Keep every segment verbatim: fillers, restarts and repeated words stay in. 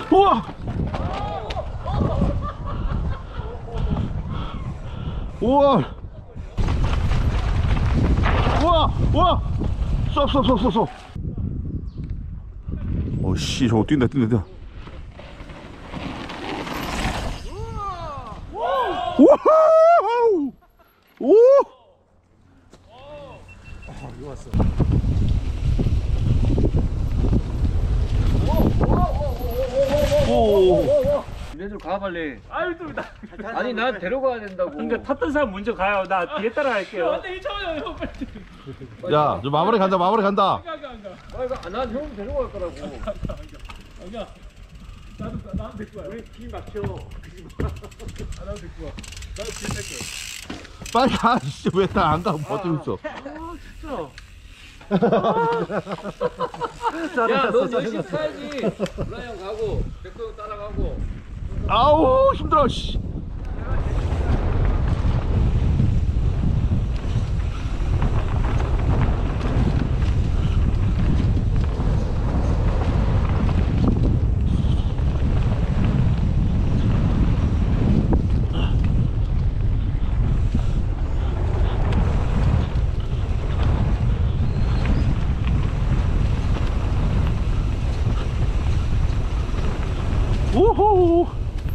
우와! 우와! 우와! 우와! 쏴, 쏴, 쏴, 쏴, 쏴. 어씨, 저거 뛴다, 뛴다, 뛴다. 우와! 오! 아, 이거 왔어. 오! 얘들 가 빨리. 아유 좀 나. 아니 나 데려가야 된다고. 그러니까 탔던 사람 먼저 가요. 나 뒤에 따라갈게요. 안돼 일 차원이야 형 빨리. 야, 저 마무리 간다, 마무리 간다. 안가 안가 빨리 가. 난 형 데려갈 거라고. 안가. 나도 나도 데리고 와. 우리 팀 맞춰. 아 나도 데리고 와. 나도 뒤에 탈게. 빨리 가, 씨. 왜 다 안 가고 버티고 있어. 야, 넌 열심히 타야지. 블라 형 가고, 백호 형 따라가고. 아우, 힘들어, 씨. 우후.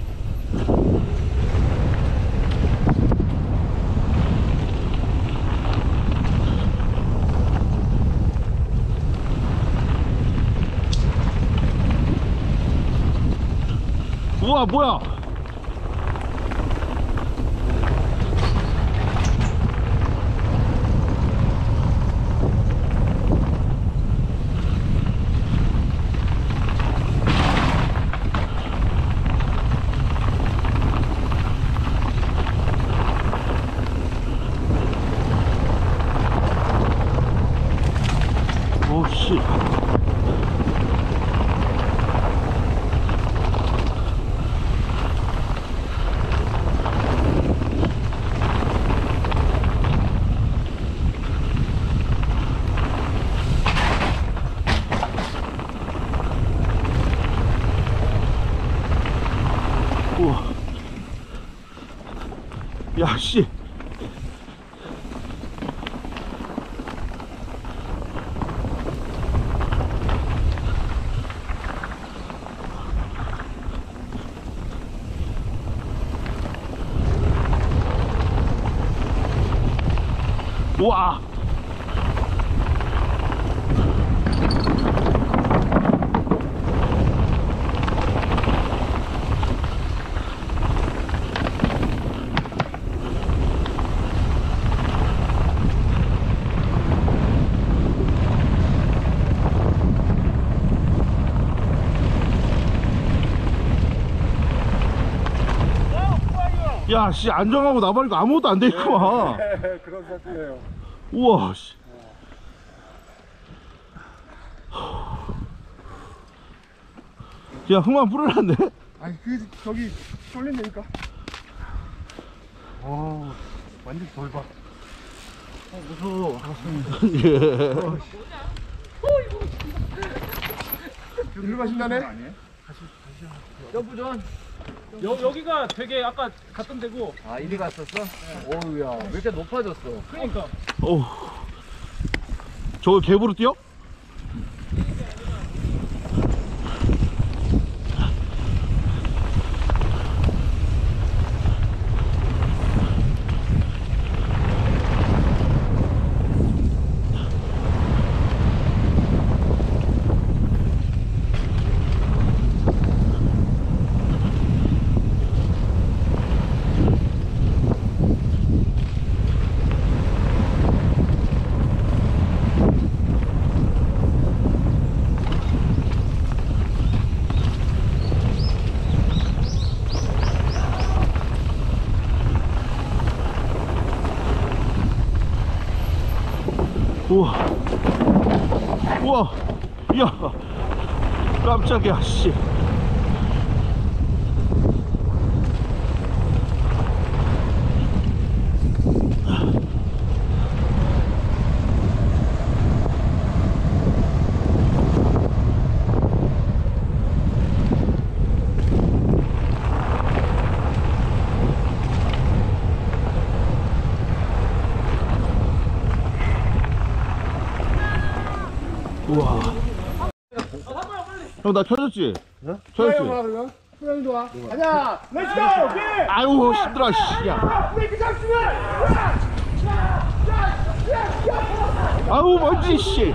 우와, 뭐야? 오씨. 우와. 야, 씨. 우와. 야, 씨, 안정하고 나발이고 아무것도 안 돼 있구만. 그런 상태예요. 우와, 씨. 야, 흙만 뿌려놨네. 아니 그 저기 쏠린다니까. 어 완전 돌박. 어 무서워. 예. 일로 가신다네. 점프전. 여 여기가 되게 아까 갔던 데고. 아 이리 갔었어? 어우야 왜 이렇게 높아졌어? 그러니까. 오. 저거 개부로 뛰어? 우와. 우와. 야. 깜짝이야, 씨. 형 나 켜졌지? 어? 켜졌지? 그러면? 소영이 좋아. 가자. 렛츠고! 오케이! 아유 힘들어 씨. 야. 브레이크 잡수면! 아우 먼지 씨.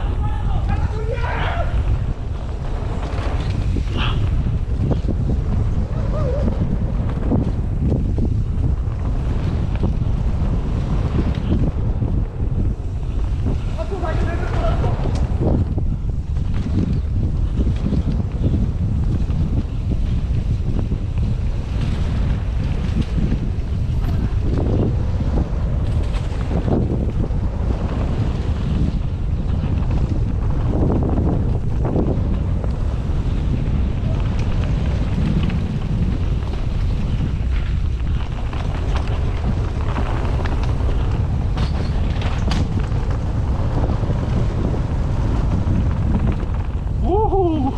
우후.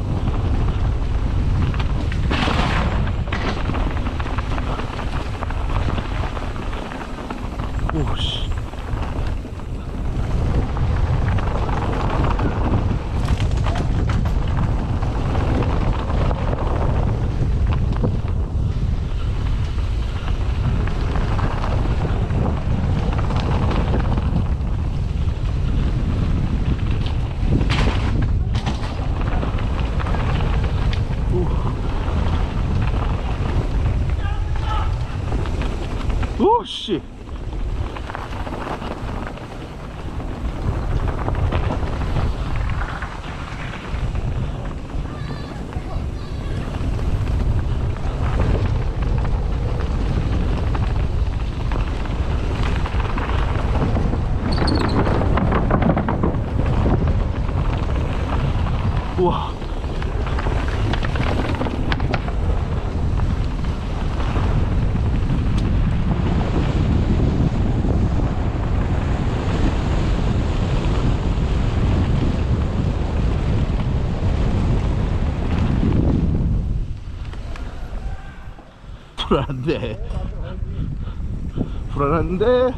오씨. 오씨. 우와. 불안한데 불안한데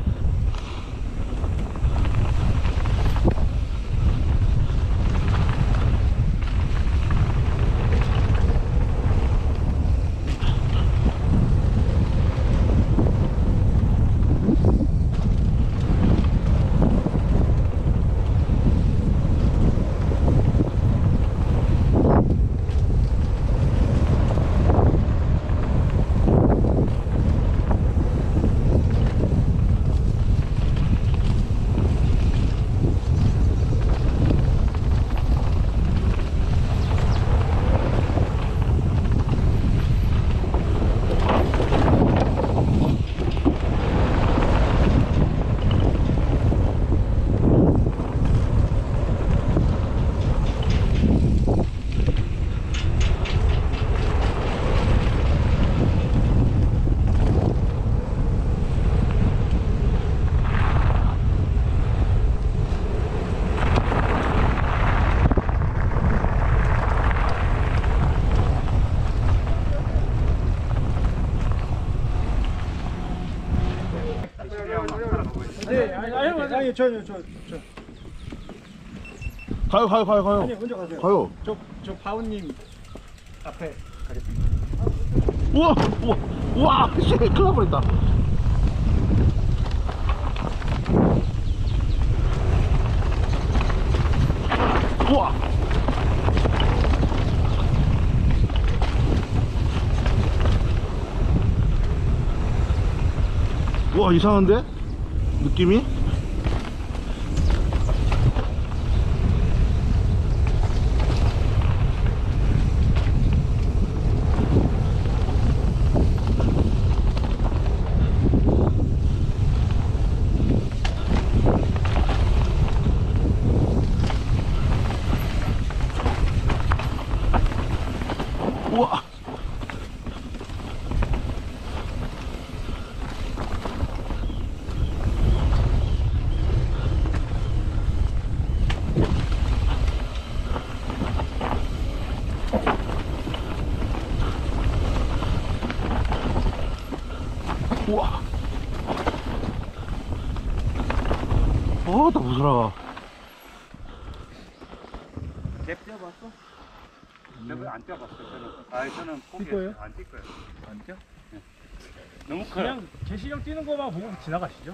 네, 아니, 아니, 아니, 저, 저, 저, 저. 가요 가요 가요 가요 아니, 먼저 가세요. 가요. 저, 저 바우님 앞에 가겠습니다. 우와 우와 우와 씨 큰일 날 뻔했다. 우와. 우와 이상한데? 느낌이? 우와. 우와. 어, 나 무서워. 랩 잡았어? 저는 안 뛰어봤어요. 저는. 아, 저는 뛸 거예요? 포기했어요. 안 뛸 거예요. 안 뛰어? 너무 커요. 그냥 제시경 뛰는 거만 보고 지나가시죠.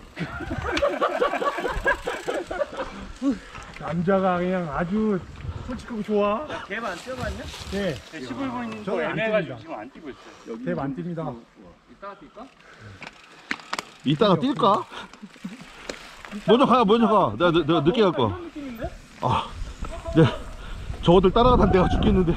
남자가 그냥 아주 솔직하고 좋아. 걔만 안 뛰어봤냐? 네. 십일 분인 저는 거 안 애매해가지고 뜁니다. 지금 안 뛰고 있어요. 대안 뜁니다. 이따가 뛸까? 이따가 뛸까? 먼저 가, 먼저 가. 내가, 늦- 내가 늦게 갈 거야. 이런 느낌인데? 아, 네. 저것들 따라가다 내가 죽겠는데.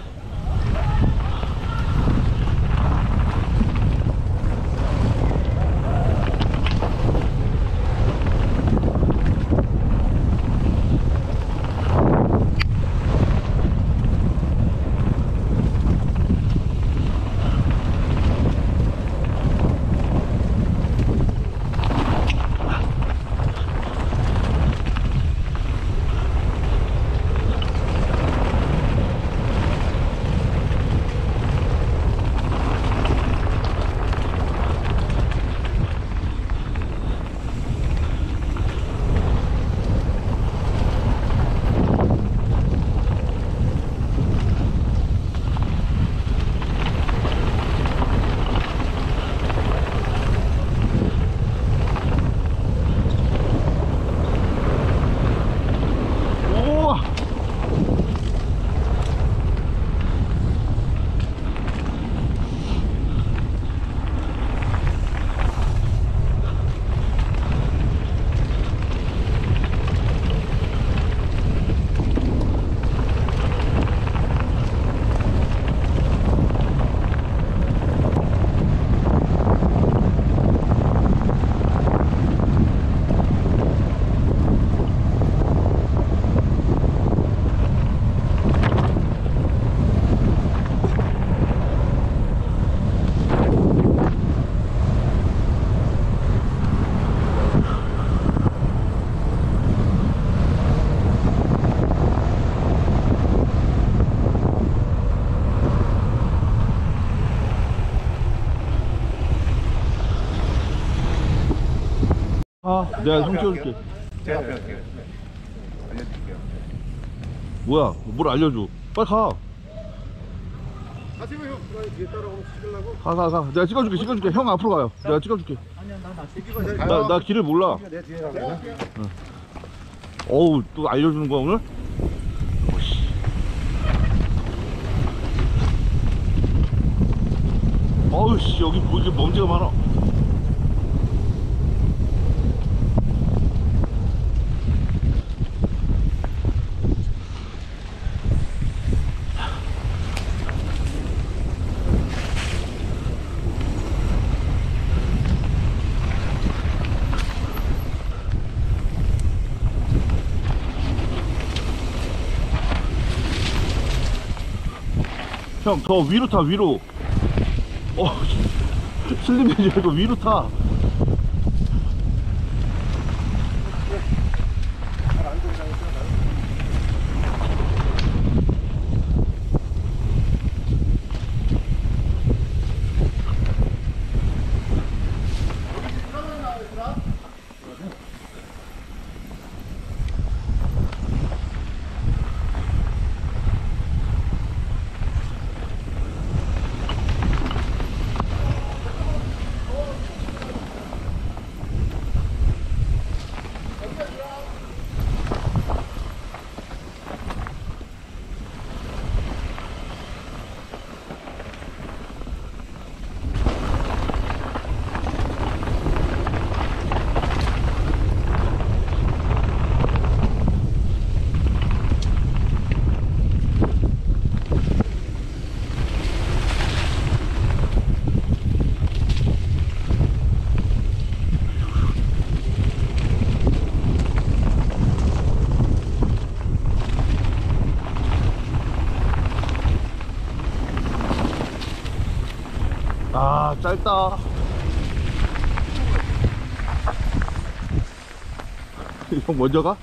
오! 아, 내가 형 찍어줄게. 제가 배울게요. 알려드릴게요. 뭐야, 뭘 알려줘. 빨리 가. 가세요 형. 나 뒤에 따라오면 찍으려고. 가, 가, 가. 내가 찍어줄게, 찍어줄게. 형 앞으로 가요. 내가 찍어줄게. 아니야 나나 찍기가 잘. 나, 나 길을 몰라. 내 뒤에 가거든. 어우, 또 알려주는 거야, 오늘? 오씨. 어우, 씨, 여기 뭐 이렇게 먼지가 많아. 형, 더 위로 타, 위로. 어, 슬림해지 말고 위로 타. 아, 짧다. 형 먼저 가?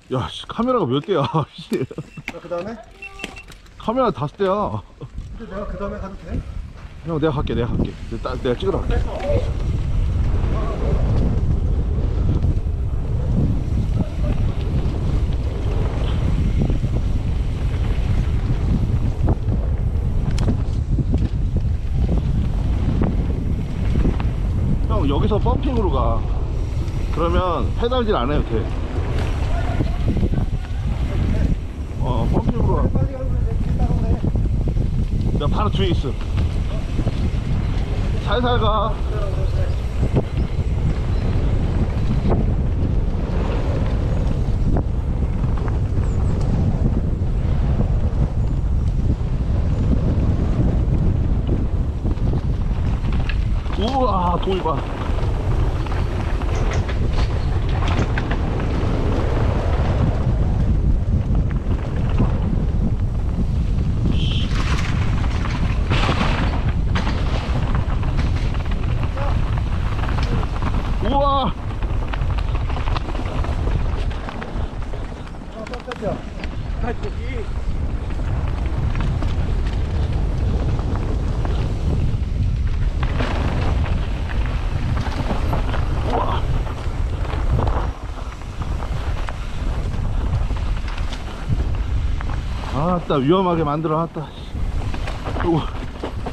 야, 씨, 카메라가 몇 대야? 씨. 그 다음에? 카메라 다섯 대야. 근데 내가 그 다음에 가도 돼? 형, 내가 갈게, 내가 갈게. 내가, 내가 찍으러 갈게. 형, 여기서 펌핑으로 가. 그러면 페달질 안 해도 돼. 어, 펌핑으로 가. 빨리 가면 돼. 따라오네. 야, 바로 뒤에 있어. 살살 가. 우와, 돌 봐. 우와. 아, 깜짝이야. 아 저기 우와. 아따, 위험하게 만들어 놨다. 우와.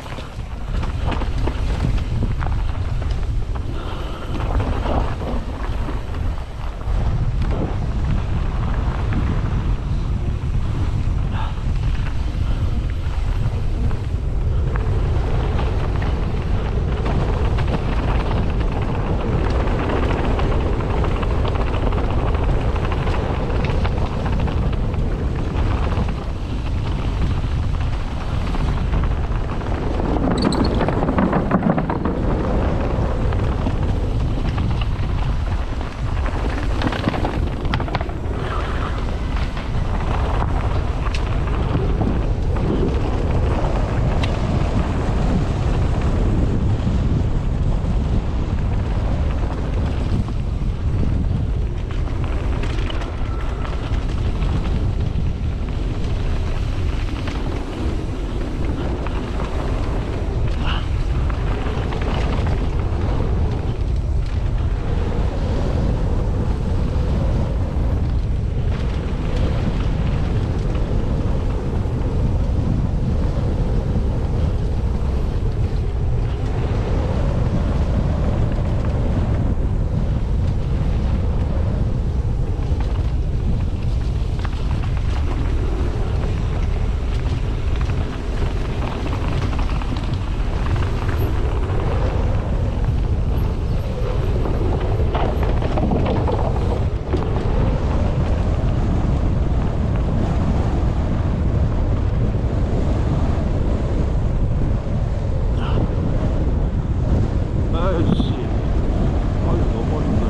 아이씨. 아이, 너무 어렵다.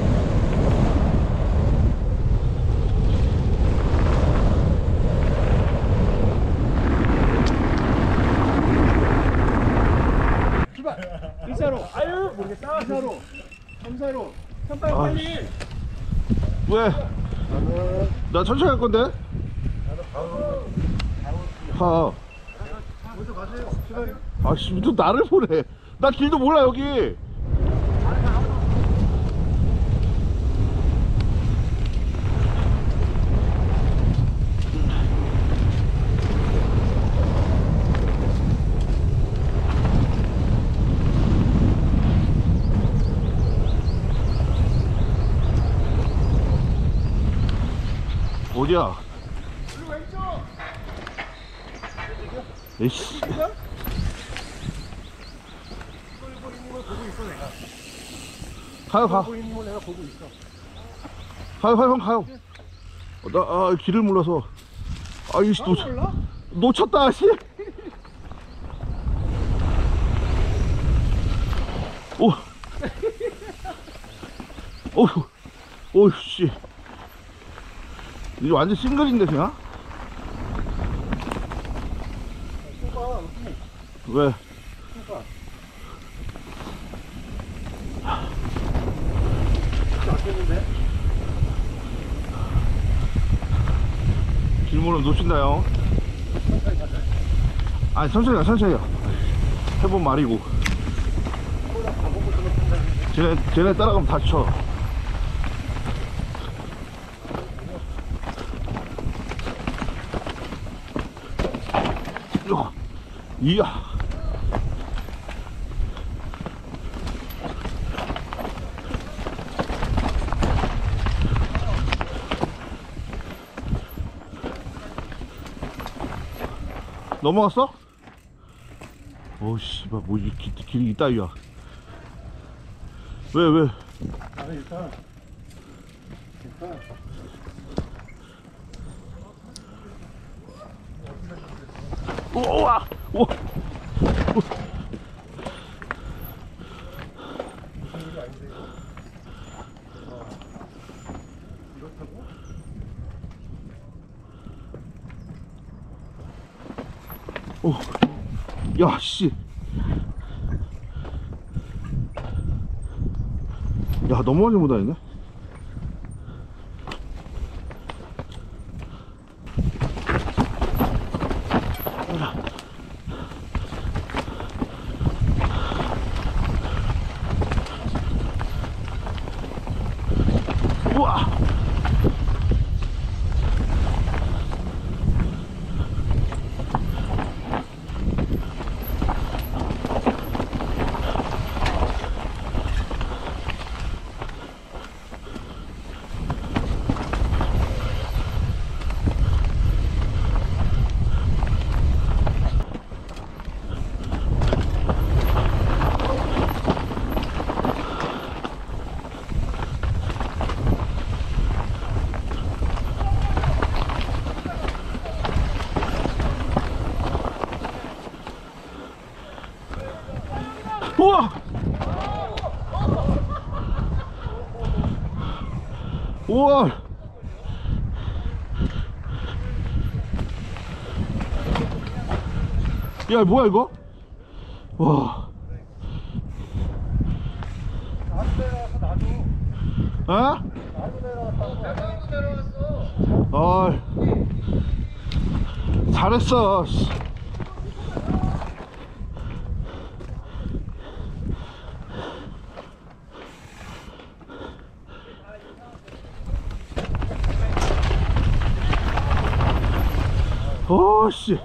일사로 아유 모르겠다 사로 삼사로 삼팔 아, 빨리 왜? 나 천천히 갈 건데? 가. 먼저 가세요. 시간이. 아씨, 또 나를 보내. 나 길도 몰라, 여기. 어디야? 그리고 왼쪽. 에이씨. 이걸 보고 있는 걸 보고 있어 내가. 가요, 가. 보고 있는 걸 내가 보고 있어. 가요, 가요, 형, 가요. 어, 나, 아, 길을 몰라서. 아이씨, 놓, 몰라? 놓쳤다, 씨. 오. 어휴. 어휴, 씨. 이게 완전 싱글인데, 그냥? 쏘봐. 왜? 쏘봐. 안 쏘는데? 무릎 놓친다요. 아니 천천히 가 천천히 가. 해본 말이고. 쟤네 쟤네 따라가면 다쳐. 이야, 이야. 넘어갔어? 오씨, 뭐, 이 길, 길이 이따위야. 왜, 왜? 아니 일단 일단 우와! 우와! 오, 야, 씨. 야, 너무 많이 못 다니네. 우와! 우와! 우와! 야, 뭐야 이거? 와. 나도 내려와서 나도 어? 나도 내려왔다고. 대방도 내려왔어. 어. 잘했어. 씨. 어씨.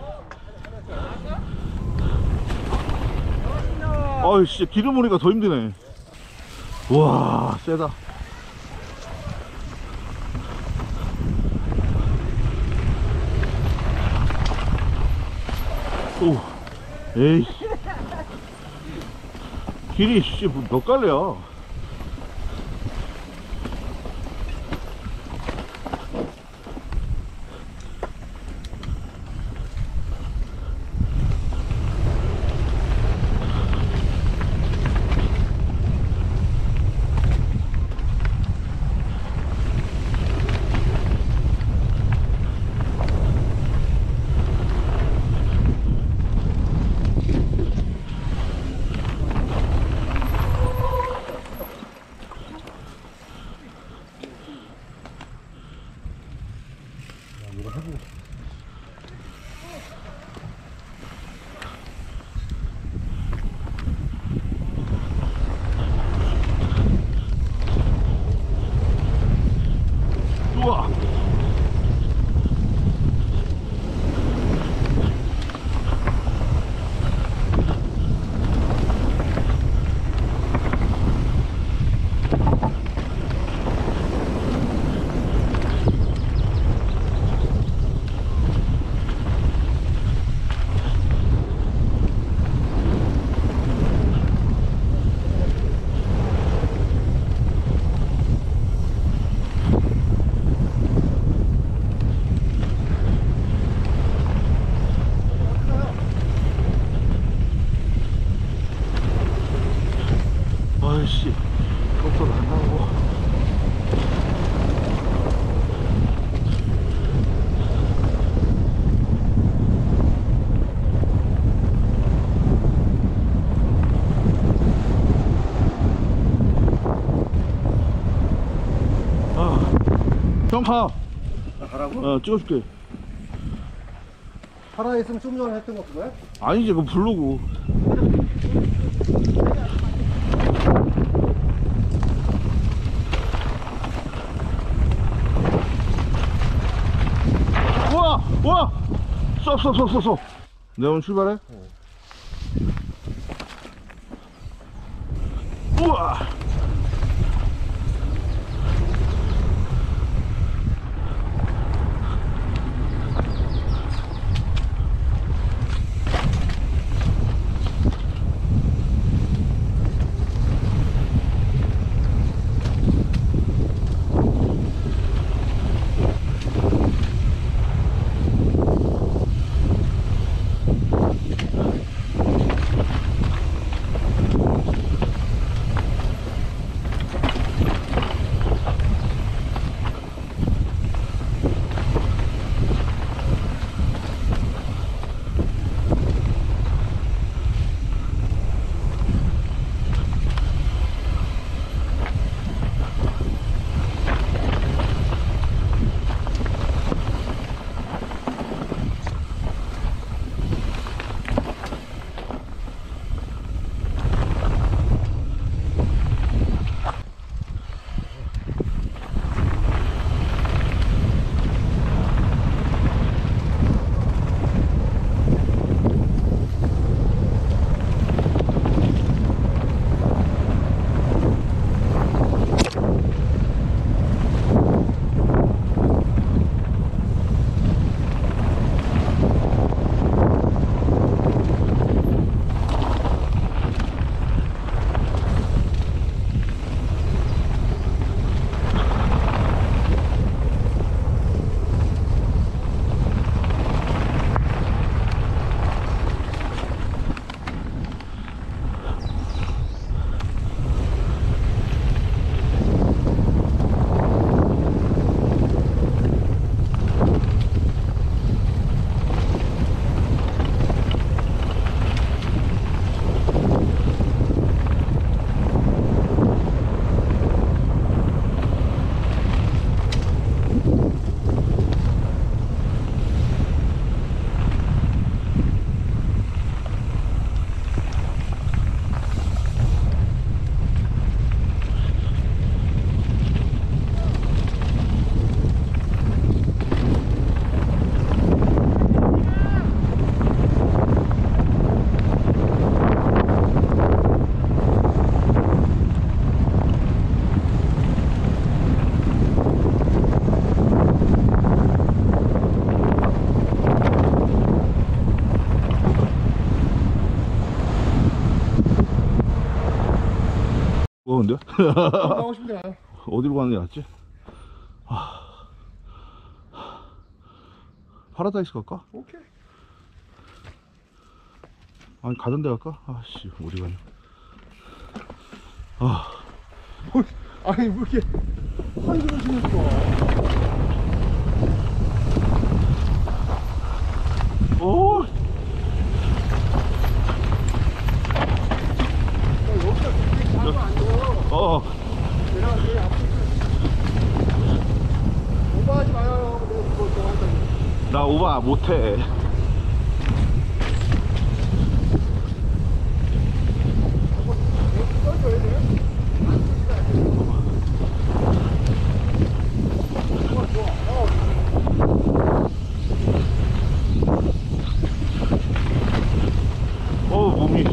어이씨, 기름 오니까 더 힘드네. 우와, 세다. 오, 에이. 길이, 씨, 몇 갈래야. 우와. 아이씨, 속도도 안 나오고. 아, 형 가. 나 가라고? 어, 찍어줄게. 살아있으면 좀 전에 했던 거 그거야? 아니지, 그거 부르고. 우와! 우와! 쏙, 쏙, 쏙, 쏙, 쏙. 내가 오늘 출발해? 우와! 무거운데? 가고 싶은데 가요. 어디로 가는 게 낫지? 아... 파라다이스 갈까? 오케이. 아니 가던 데 갈까? 아씨 어디 가냐. 아... 뭐, 아니 뭐 이렇게 한숨을 쉬면서 오! 여기가 그렇게 작은 안 줘. 어... 내가 내일 앞으로 오버하지 마요. 내가 그거 더 한다고. 나 오바 못해. 어 몸이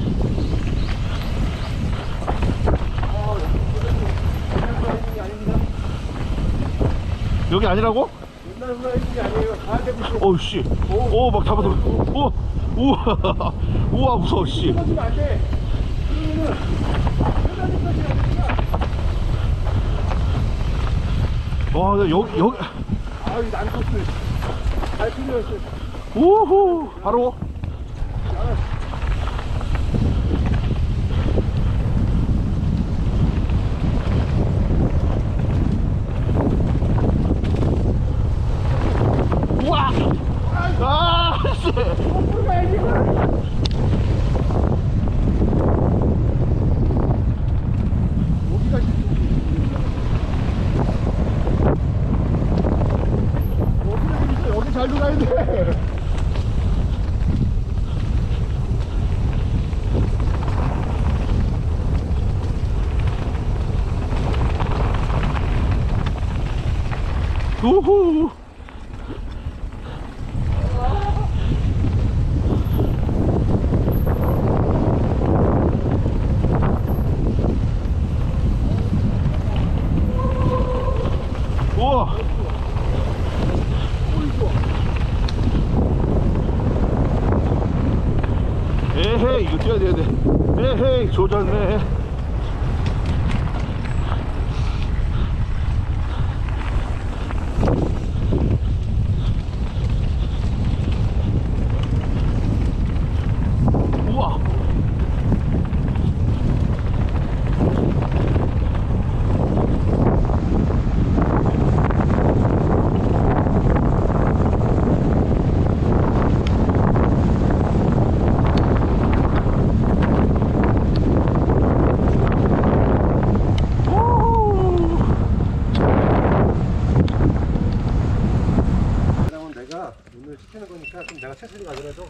여기 아니라고? 옛날 누나 있는 게 아니에요. 다 되고 있어. 어우 씨. 오 막 잡아서. 오 우와 우와 무서워 씨. 끊어지면 안 돼. 그러면은 끝나기까지 하니까. 와 나 여기 여기 아이 난코스. 잘 풀렸어. 우후 바로. 우와 아 씨. 여기가 여기 잘 돌아야 돼. 우후. 우와. 에헤이, 이거 뛰어야 되는데. 에헤이, 조졌네. 우와. 그러면 내가 오늘 시키는 거니까 좀 내가 채소리 가더라도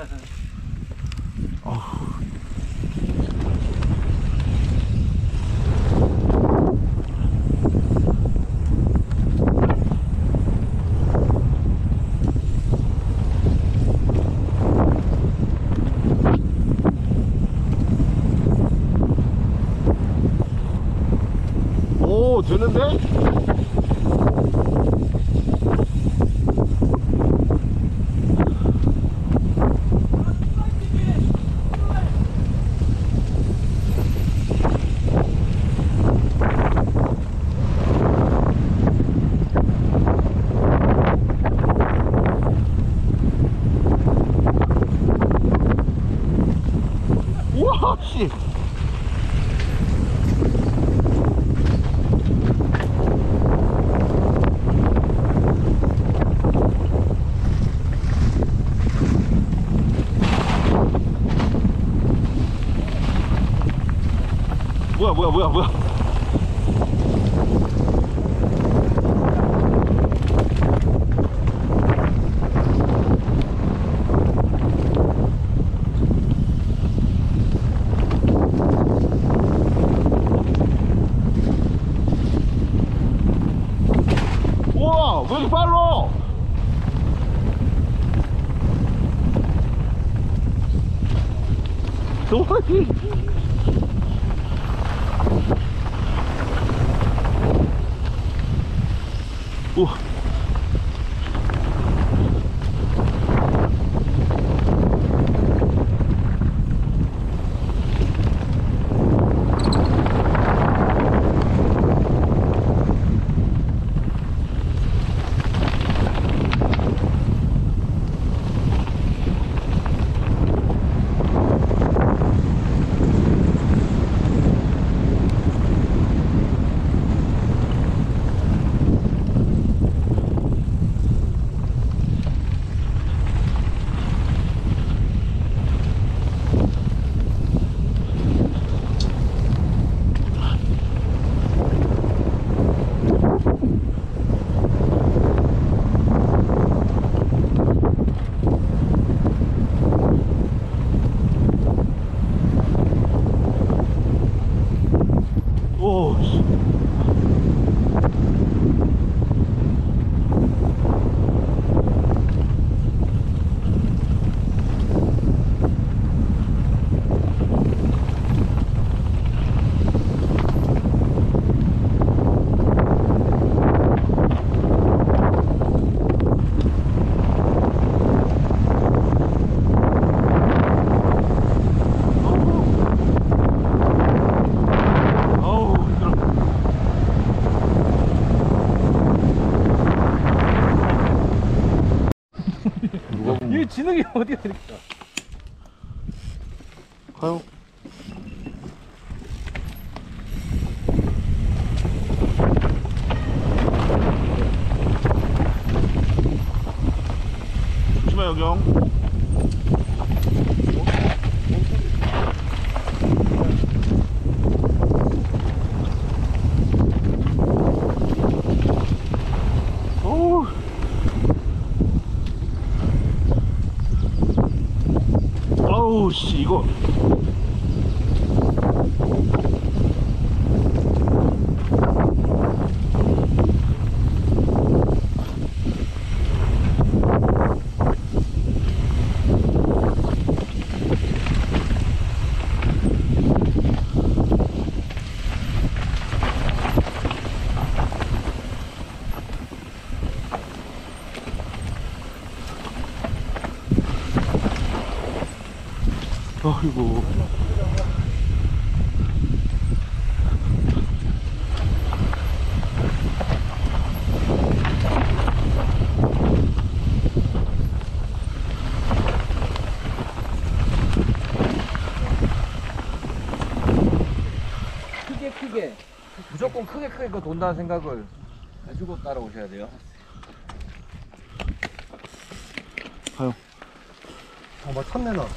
오, 되는데? 우와, 씨. 뭐야, 뭐야, 뭐야, 뭐야. 우와, 왜 이렇게 빨라? 도와지. 우와. 오, 씨. 어우, 힘들어. 이 진흙이 어디가 이렇게. 가요. 조심해, 여경. 어우. 아우, 씨, 이거. 아이고. 크게 크게 무조건 크게 크게 그 돈다는 생각을 가지고 따라오셔야 돼요. 가요. 아, 막 탐내 나.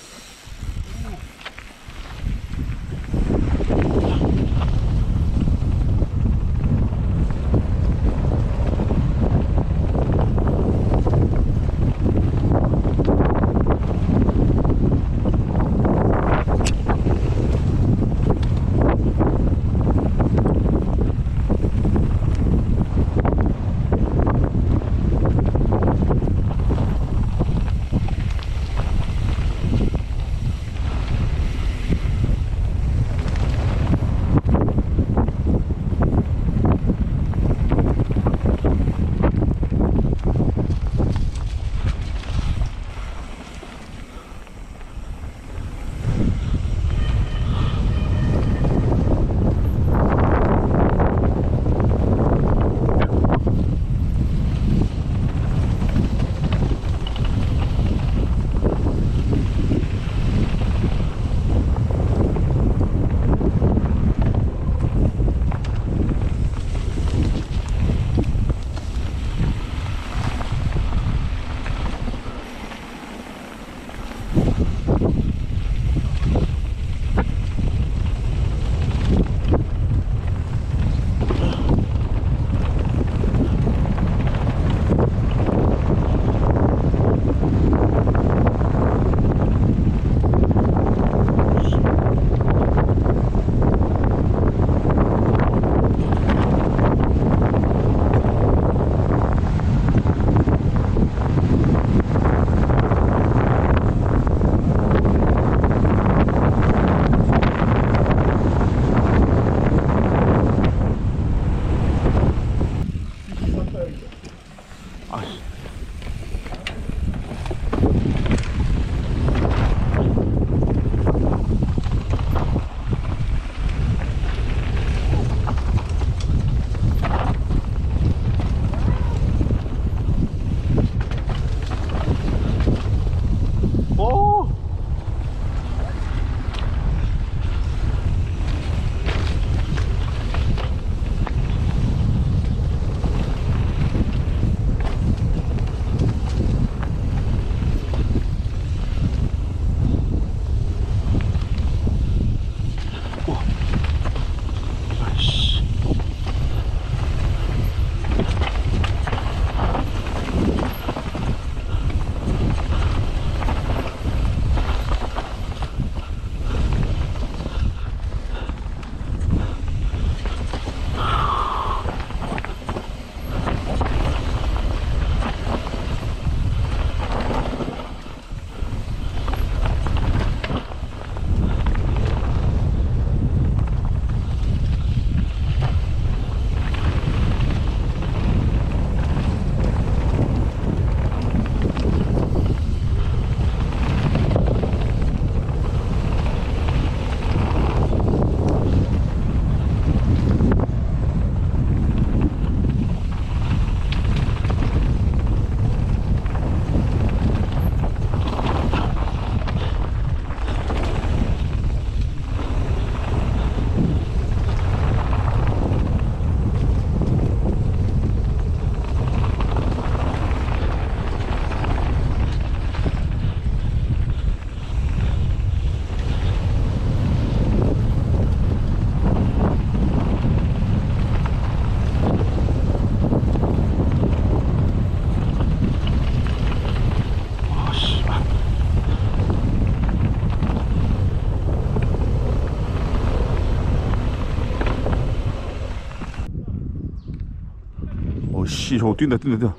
씨, 저거 뛴다 뛴다 뛴다.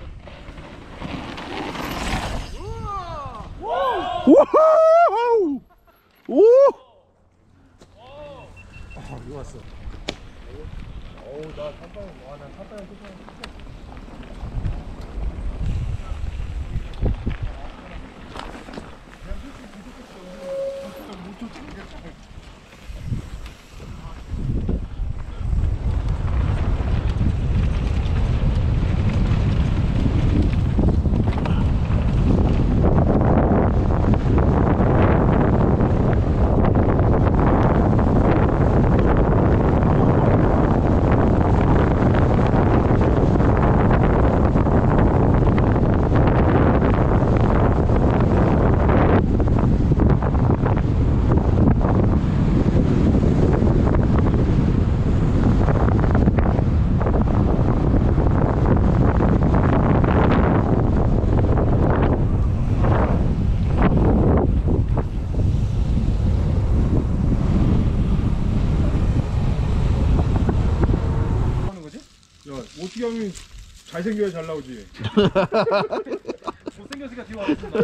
우와우! 오! 아, 이거 왔어. 어우, 나 삼빵, 와, 나 삼빵 또 잘생겨야 잘 나오지. 못생겼으니까 뒤로 와겠습니다.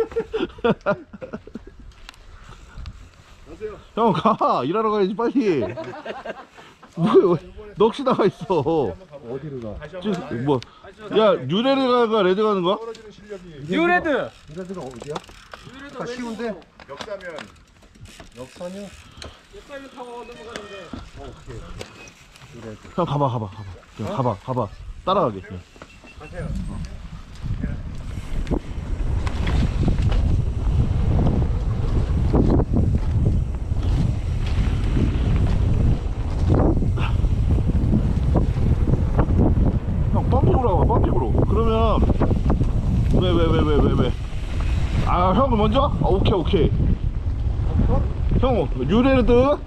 형 가. 일하러 가야지 빨리. 뭐 넋이 나가 있어. 어디로 가? 지금 뭐, 야 뉴레드가 레드 가는 거야? 떨어지는 실력이. 뉴레드. 유래드가 어디야? 유래도 다 쉬운데? 역사면 역사면? 역사를 타고 넘어가는데. 어, 오케이. 유래드. 형 가봐 가봐 가봐. 형 가봐 가봐. 따라가게. 형. 가세요. 형 펌핑으로 가봐 펌핑으로. 그러면 왜 왜 왜 왜 왜 왜? 아 형 먼저? 아, 오케이 오케이. 형 뉴레드.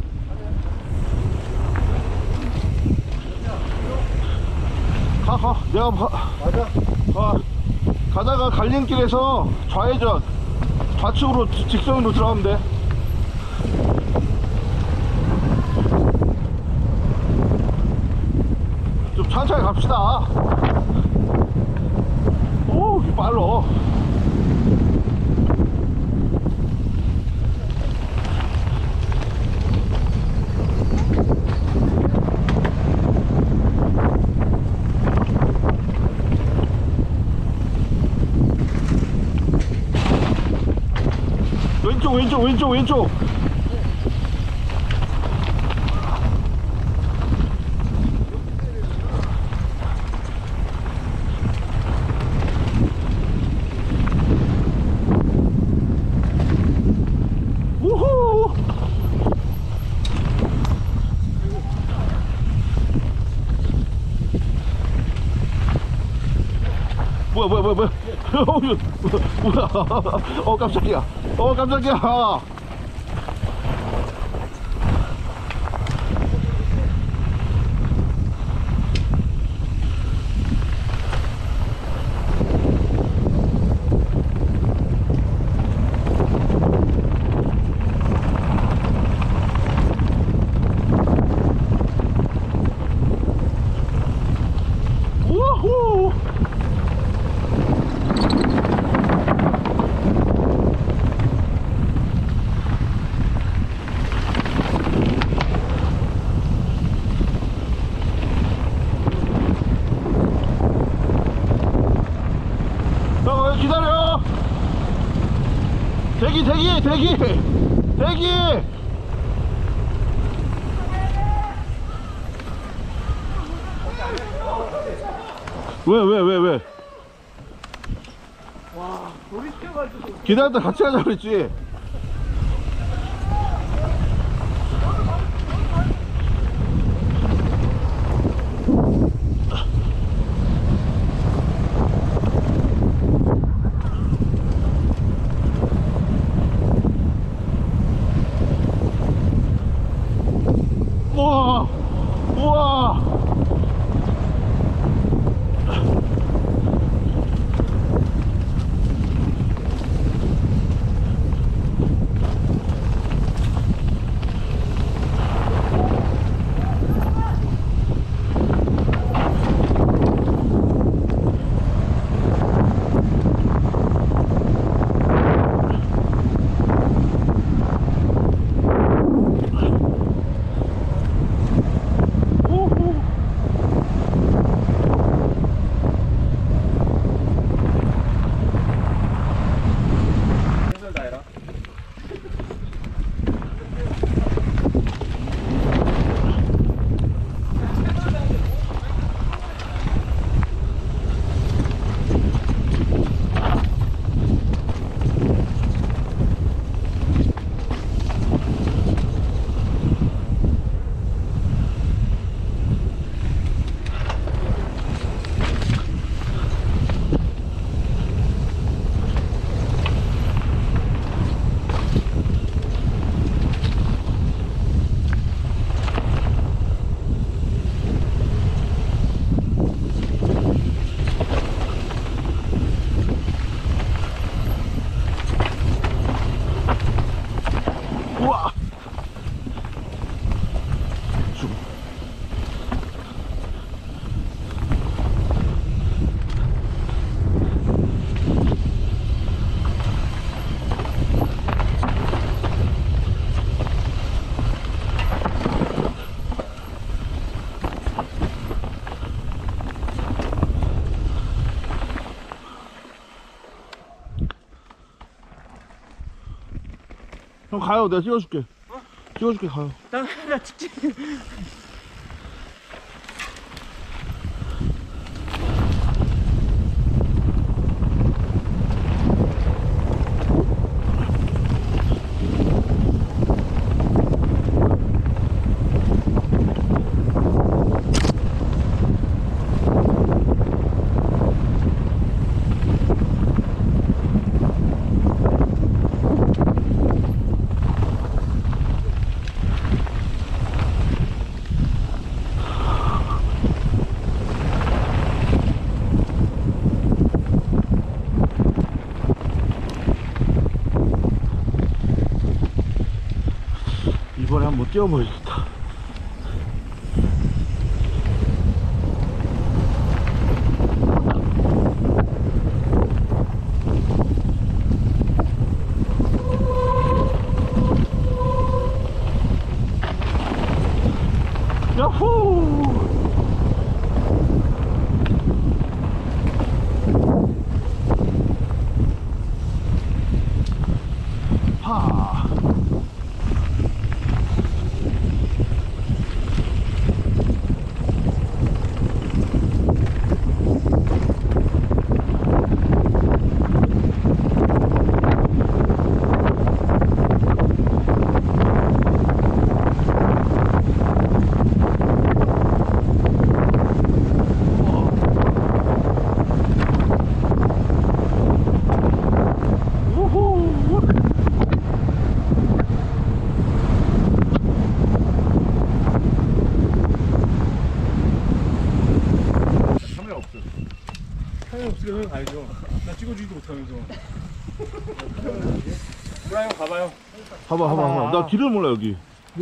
가 가. 내가 봐. 맞아. 가. 가다가 갈림길에서 좌회전 좌측으로 지- 직선으로 들어가면 돼. 좀 천천히 갑시다. 오, 이게 빨라. 왼쪽 왼쪽 왼쪽 왼쪽. 우후. 뭐야 뭐야 뭐야 뭐야. 어, 뭐야. 어 깜짝이야. 어 깜짝이야. 우후. 형 기다려. 대기 대기 대기 대기. 왜 왜 왜 왜? 와, 돌이 튀어가지고. 기다렸다 같이 가자 그랬지. 우와 우와. 형 가요. 내가 찍어줄게. 찍어줄게 가요. 나, 나 찍지. 이번에 한번 뛰어보야겠다. 야호! 파. 카메라 없어. 카메라 없으면 형 가야죠. 나 찍어주지도 못하면서. 브라 형 가봐요. 봐봐, 봐봐, 봐봐. 나 길을 몰라, 여기.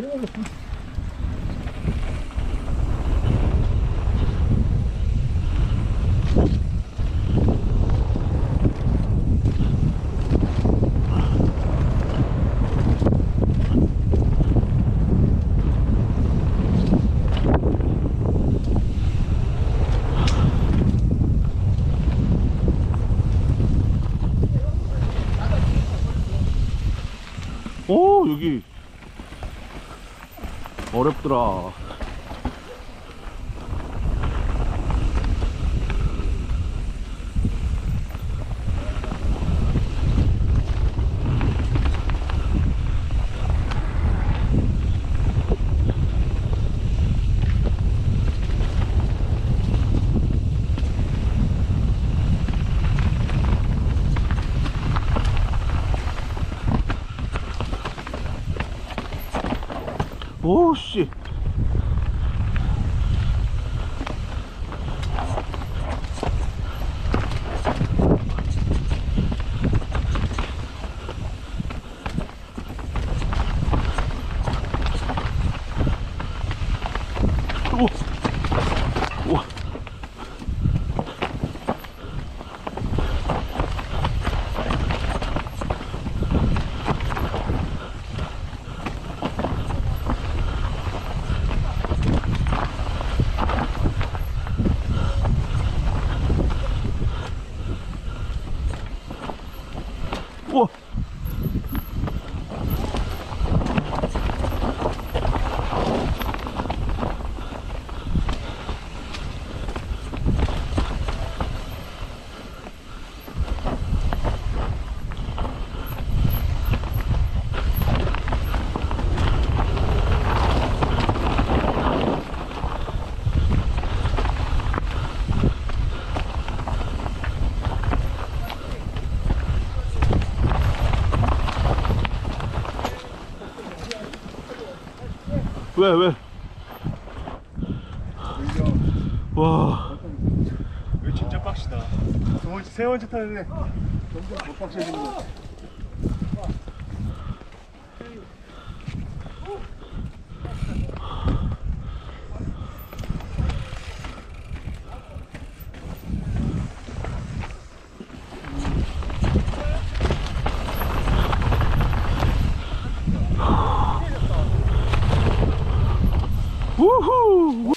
오, 여기 어렵더라. 오, 씨. 오. 우와. 우와. 왜, 왜? 와. 여기 진짜 빡시다. 두 번째, 세 번째 타는데 점점 더 빡세지는 거. 우후.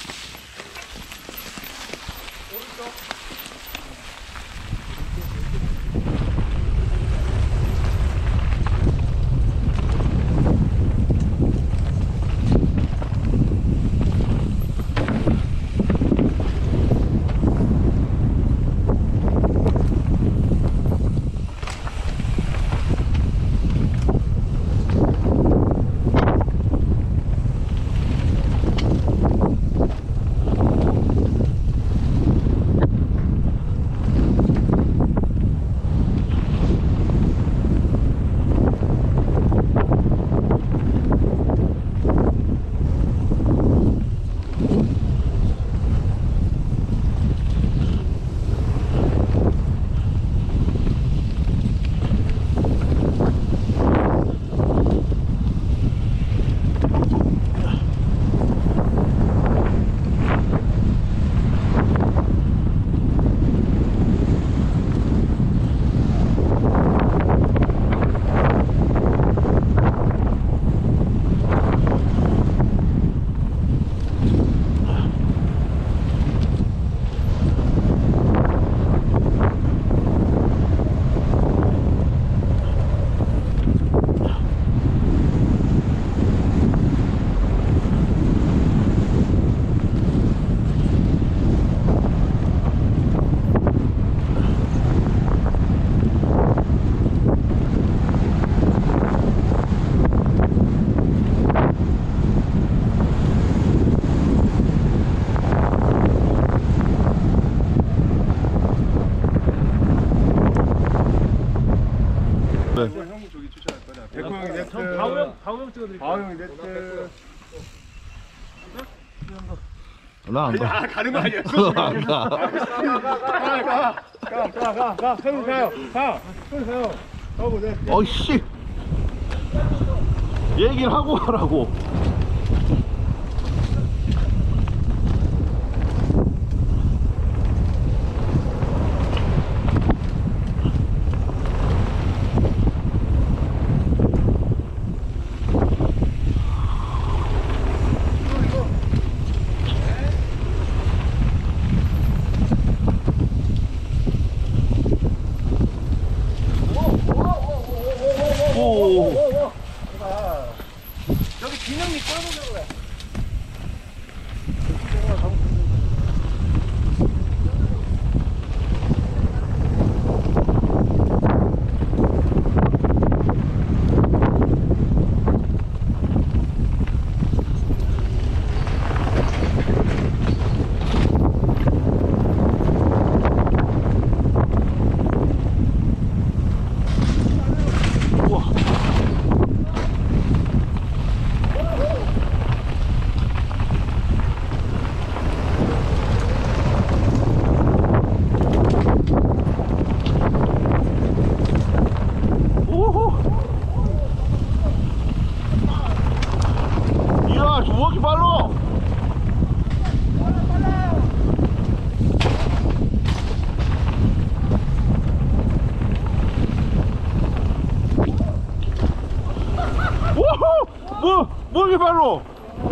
네. 이거 형 저기 추천할 거다. 백호 형이 네트. 전 바우 형 바우 형 찍어드릴게요. 바우 형이 네트. 나안 가. 아 가는 거 아니야? 가가가가가가가 형님 가요. 가. 형님 가요. 가고 네. 어이씨. 얘기를 하고 가라고. 오. 여기 기능이 꼴보는 거야. 오호. 이야, 저 왜 이렇게 빨라? 오호! 뭐, 뭐 이렇게 빨라?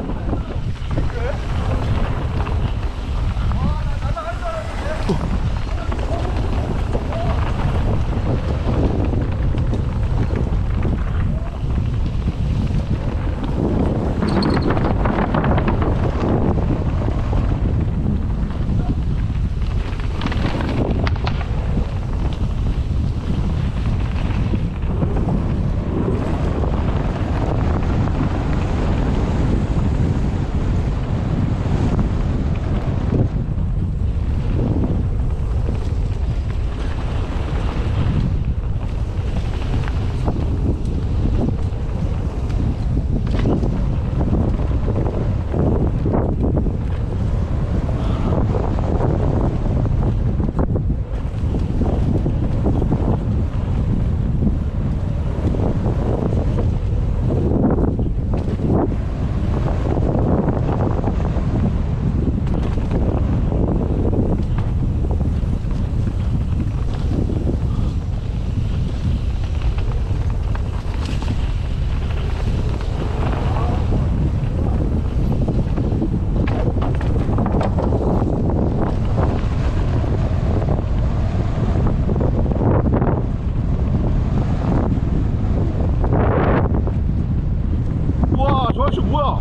우와, 저 아저씨 뭐야?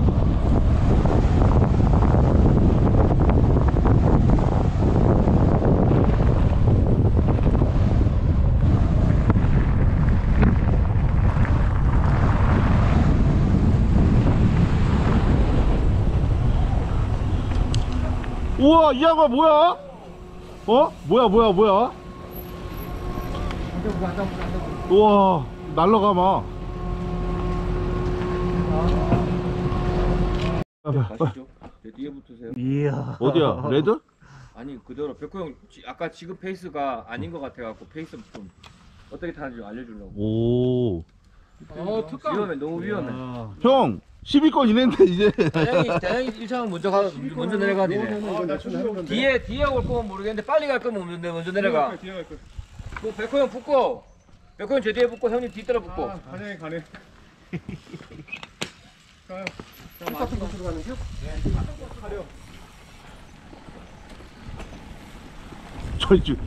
우와, 이 양반 뭐야? 어? 뭐야, 뭐야, 뭐야? 우와, 날라가마. 가시죠. 제 뒤에 붙으세요. 이야. 어디야? 레드? 아니 그대로 백호 형 지- 아까 지금 페이스가 아닌 것 같아갖고 페이스 좀 어떻게 타는지 알려주려고. 오. 어 특강. 위험해 너무 위험해. 형, 십위권 이냈는데 이제. 다행히 다행히 일 차는 먼저 가 먼저 내려가야 되네. 아, 나 지금 해보면 돼. 뒤에 뒤에 올 거면 모르겠는데 빨리 갈 거면 먼저, 먼저 내려가. 뒤에 갈 거야. 뭐 백호 형 붙고 백호 형 제 뒤에 붙고 형님 뒤따라 붙고. 아, 가네 가네. 가요. 똑같은 곳으로 가는 겨? 가려. 저희 집.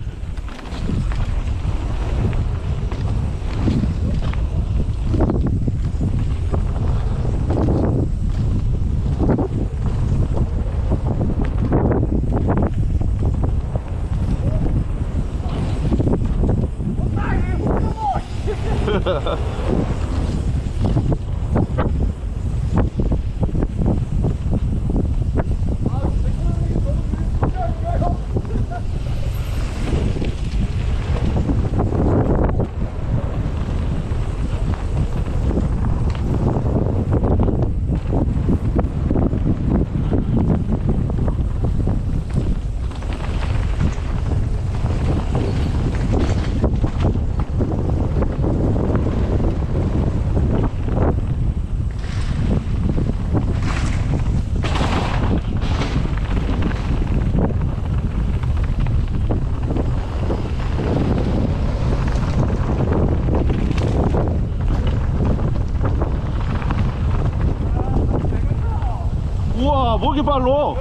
뭐 이렇게 빨로?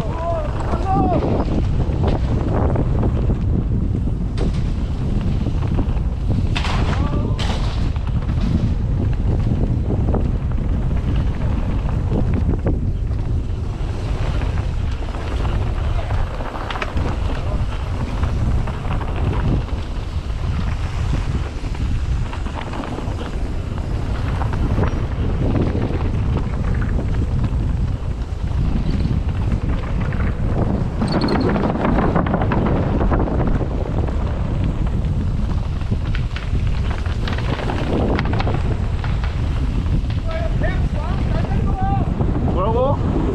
뭐라고?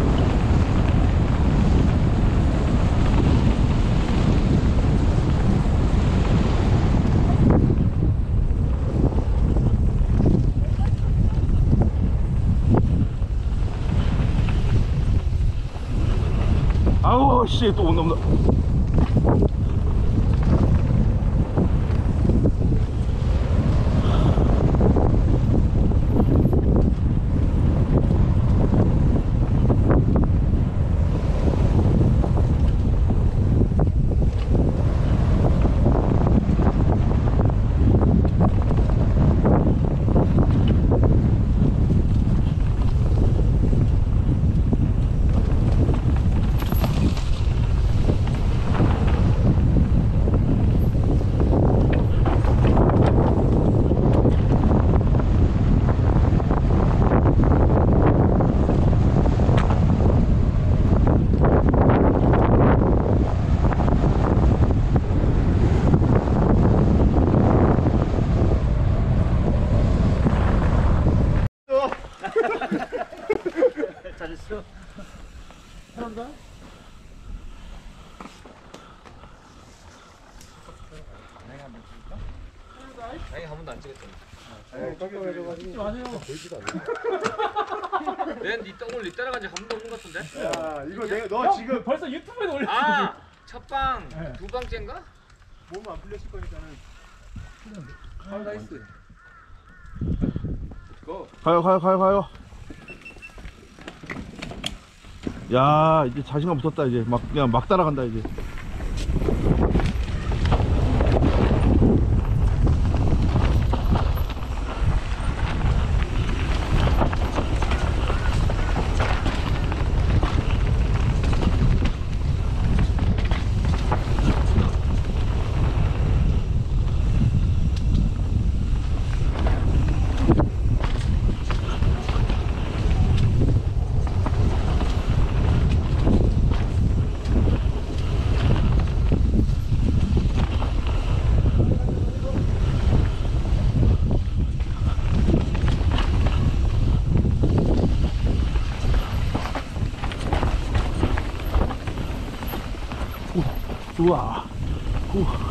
아우 씨 또 온다 온다. 잘했어. 잘한다. 아니 한 번도 안 찍었잖아. 아니 깜깜해져가지고 찍지 마세요. 보이지도 않네. 낸네 똥을 니 따라간 지 한 번도 없는 것 같은데? 야 이거 내가 너 형, 지금 벌써 유튜브에 올렸어. 아! 첫방 네. 두 방째인가? 몸 안 풀렸을 거니까는. 아 나이스. 고. 가요 가요 가요 가요. 야 이제 자신감 붙었다. 이제 막 그냥 막 따라간다 이제. 우와. 우.